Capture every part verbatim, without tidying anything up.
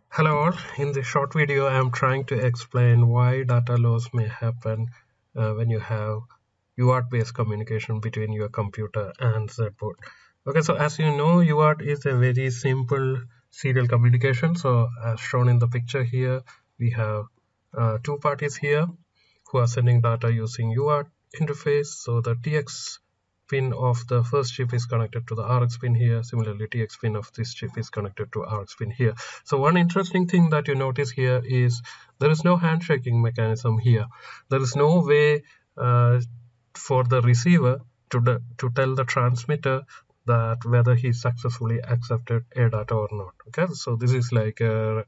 Hello all, in this short video I am trying to explain why data loss may happen uh, when you have U A R T based communication between your computer and ZedBoard. Okay, so as you know, U A R T is a very simple serial communication. So as shown in the picture here, we have uh, two parties here who are sending data using U A R T interface. So the T X pin of the first chip is connected to the R X pin here. Similarly, T X pin of this chip is connected to R X pin here. So one interesting thing that you notice here is there is no handshaking mechanism here. There is no way uh, for the receiver to, the, to tell the transmitter that whether he successfully accepted a data or not. Okay, so this is like a,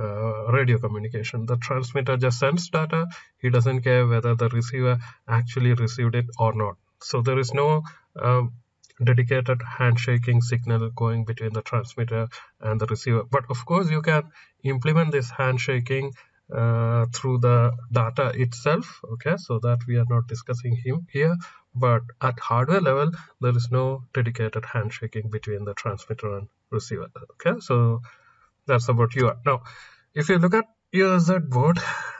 a radio communication. The transmitter just sends data. He doesn't care whether the receiver actually received it or not. So there is no um, dedicated handshaking signal going between the transmitter and the receiver. But of course, you can implement this handshaking uh, through the data itself. Okay, so that we are not discussing him here. But at hardware level, there is no dedicated handshaking between the transmitter and receiver. Okay, so that's about U A R T. Now, if you look at your ZedBoard,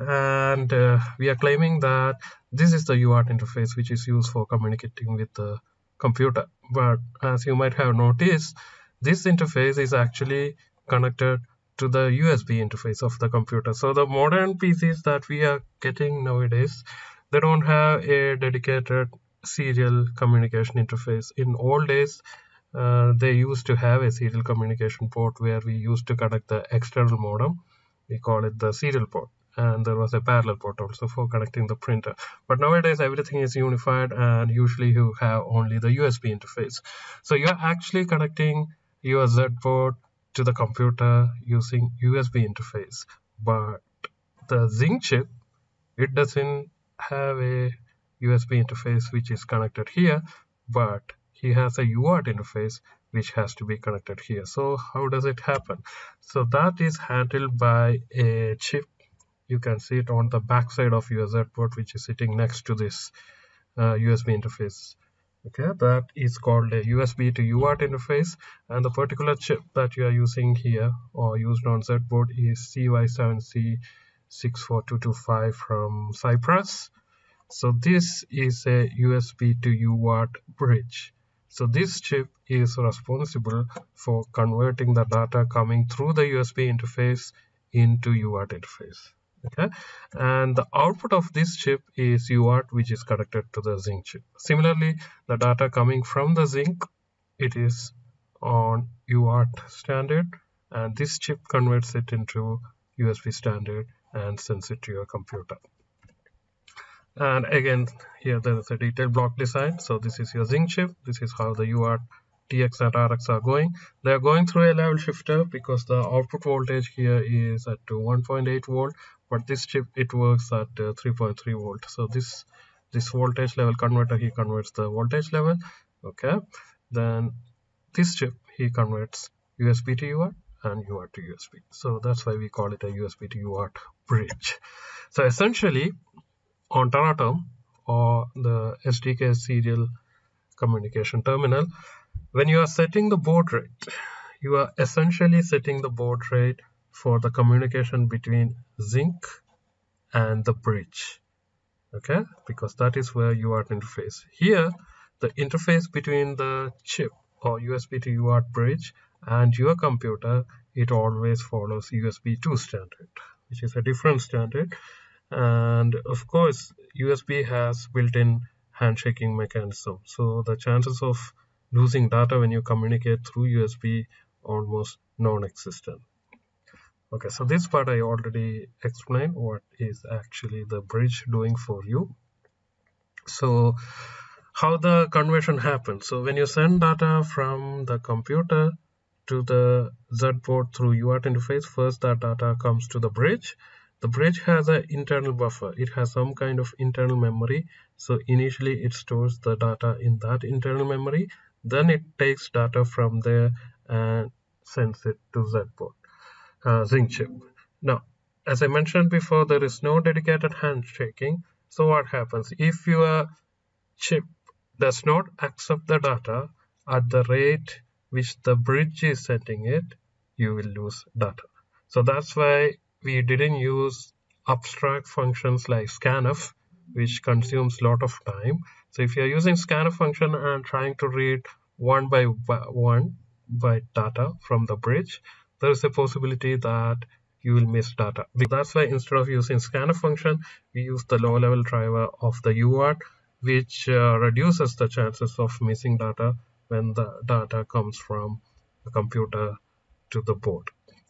and uh, we are claiming that this is the U A R T interface which is used for communicating with the computer. But as you might have noticed, this interface is actually connected to the U S B interface of the computer. So the modern P Cs that we are getting nowadays, they don't have a dedicated serial communication interface. In old days, uh, they used to have a serial communication port where we used to connect the external modem. We call it the serial port, and there was a parallel port also for connecting the printer. But nowadays everything is unified, and usually you have only the U S B interface. So you're actually connecting your ZedBoard to the computer using U S B interface. But the Zinc chip, it doesn't have a U S B interface which is connected here, but he has a U A R T interface which has to be connected here. So how does it happen? So that is handled by a chip. You can see it on the back side of your ZedBoard, which is sitting next to this uh, U S B interface. Okay, that is called a U S B to U A R T interface, and the particular chip that you are using here or used on ZedBoard is C Y seven C six four two two five from Cyprus. So this is a U S B to U A R T bridge. So this chip is responsible for converting the data coming through the U S B interface into U A R T interface. Okay, and the output of this chip is U A R T, which is connected to the Zinc chip. Similarly, the data coming from the Zinc, it is on U A R T standard, and this chip converts it into U S B standard and sends it to your computer. And again, here there is a detailed block design. So this is your Zinc chip. This is how the U A R T T X and R X are going. They are going through a level shifter because the output voltage here is at one point eight volt, but this chip, it works at uh, three point three volt. So this this voltage level converter, he converts the voltage level. Okay, then this chip, he converts U S B to U A R T and U A R T to U S B. So that's why we call it a U S B to U A R T bridge. So essentially, on Teraterm, or the S D K serial communication terminal, when you are setting the baud rate, you are essentially setting the baud rate for the communication between Zinc and the bridge. Okay, because that is where U A R T interface. Here, the interface between the chip or U S B to U A R T bridge and your computer, it always follows U S B two standard, which is a different standard. And of course, U S B has built-in handshaking mechanism. So the chances of losing data when you communicate through U S B almost non-existent. Okay, so this part I already explained what is actually the bridge doing for you. So how the conversion happens. So when you send data from the computer to the ZedBoard through U A R T interface, first that data comes to the bridge. The bridge has an internal buffer. It has some kind of internal memory. So initially it stores the data in that internal memory. Then it takes data from there and sends it to ZedBoard, uh, Zinc chip. Now, as I mentioned before, there is no dedicated handshaking. So what happens? If your chip does not accept the data at the rate which the bridge is sending it, you will lose data. So that's why we didn't use abstract functions like scanf, which consumes a lot of time. So if you're using scanf function and trying to read one by one byte data from the bridge, there is a possibility that you will miss data. That's why instead of using scanf function, we use the low level driver of the U A R T, which uh, reduces the chances of missing data when the data comes from the computer to the board.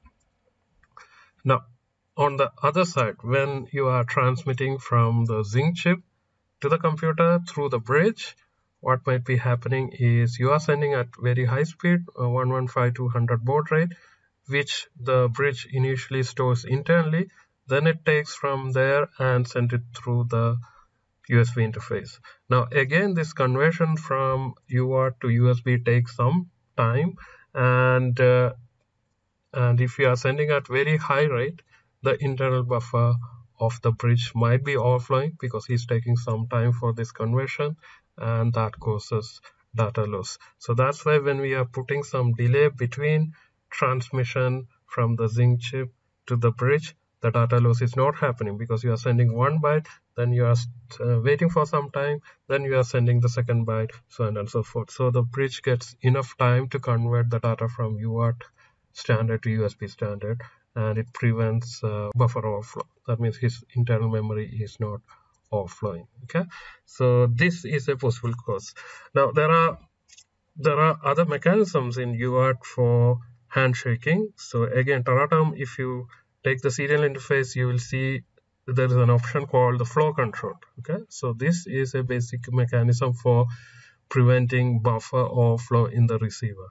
Now, on the other side, when you are transmitting from the Zinc chip to the computer through the bridge, what might be happening is you are sending at very high speed, uh, one fifteen two hundred baud rate, which the bridge initially stores internally. Then it takes from there and sends it through the U S B interface. Now, again, this conversion from U A R T to U S B takes some time, and uh, and if you are sending at very high rate, the internal buffer of the bridge might be overflowing because it's taking some time for this conversion, and that causes data loss. So that's why when we are putting some delay between transmission from the Zinc chip to the bridge, the data loss is not happening because you are sending one byte, then you are uh, waiting for some time, then you are sending the second byte, so on and so forth. So the bridge gets enough time to convert the data from U A R T standard to U S B standard, and it prevents uh, buffer overflow. That means his internal memory is not overflowing. Okay, so this is a possible cause. Now there are there are other mechanisms in U A R T for handshaking. So again, Taratam, if you take the serial interface, you will see there is an option called the flow control. Okay, so this is a basic mechanism for preventing buffer overflow in the receiver.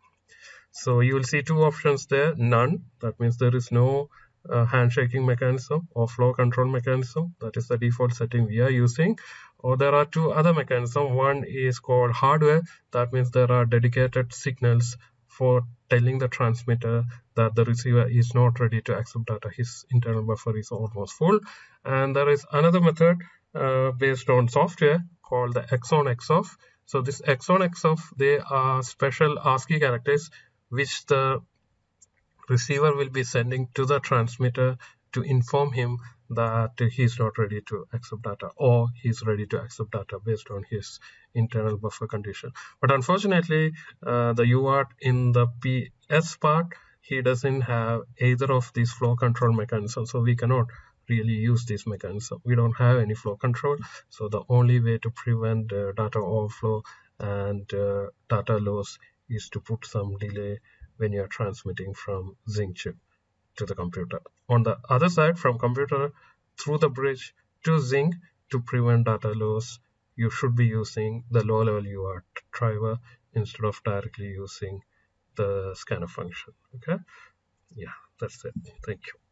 So you will see two options there, none, that means there is no uh, handshaking mechanism or flow control mechanism, that is the default setting we are using. Or there are two other mechanisms, one is called hardware, that means there are dedicated signals for telling the transmitter that the receiver is not ready to accept data, his internal buffer is almost full. And there is another method uh, based on software called the X on X off. So this X on X off, they are special ASCII characters which the receiver will be sending to the transmitter to inform him that he is not ready to accept data, or he is ready to accept data based on his internal buffer condition. But unfortunately, uh, the U A R T in the P S part, he doesn't have either of these flow control mechanisms, so we cannot really use this mechanism. We don't have any flow control, so the only way to prevent uh, data overflow and uh, data loss is to put some delay when you are transmitting from Zinc chip to the computer. On the other side, from computer through the bridge to Zinc, to prevent data loss, you should be using the low level U A R T driver instead of directly using the scanner function. Okay, yeah, that's it. Thank you.